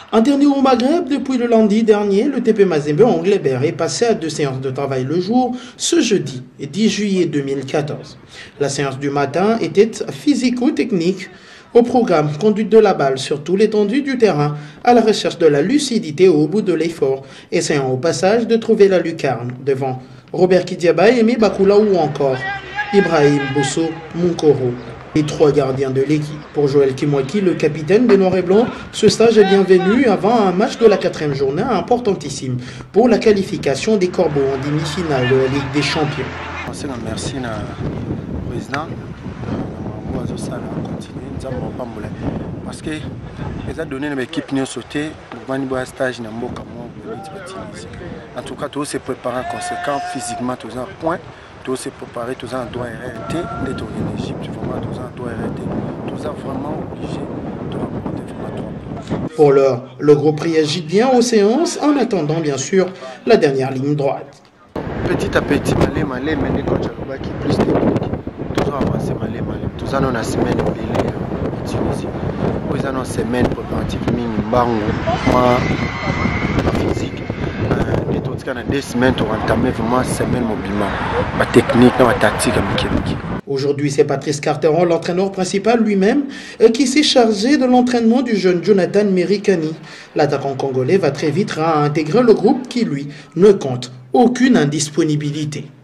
En dernier au Maghreb, depuis le lundi dernier, le TP Mazembe Anglebert est passé à 2 séances de travail le jour, ce jeudi 10 juillet 2014. La séance du matin était physico-technique. Au programme, conduite de la balle sur tout l'étendue du terrain, à la recherche de la lucidité au bout de l'effort, essayant au passage de trouver la lucarne devant Robert Kidiaba, Aimé Bakula ou encore Ibrahim Bosso Munkoro. Les 3 gardiens de l'équipe. Pour Joël Kimwaki, le capitaine des Noirs et Blancs, ce stage est bienvenu avant un match de la 4e journée importantissime pour la qualification des Corbeaux en demi-finale de la Ligue des Champions. Merci au président. Parce que les a donné l'équipe qui a sauté, le stage en tout cas, tout se préparer en conséquent physiquement, tout en point. Tout se préparer, tout ça doit arrêter d'être en Égypte, vraiment tout ça doit arrêter, tout ça vraiment obligé de remonter vraiment. Pour l'heure, le groupe réagit bien aux séances en attendant bien sûr la dernière ligne droite. Petit à petit, malé, mais les coachs qui plus technique, tout ça avance malé, tout ça dans la semaine au Tunisie, tout ça dans la semaine préparative, moi, physique. Dans 2 semaines, on va entamer vraiment semaine mobilement, ma technique, ma tactique. Aujourd'hui, c'est Patrice Carteron, l'entraîneur principal lui-même, qui s'est chargé de l'entraînement du jeune Jonathan Mericani. L'attaquant congolais va très vite réintégrer le groupe qui, lui, ne compte aucune indisponibilité.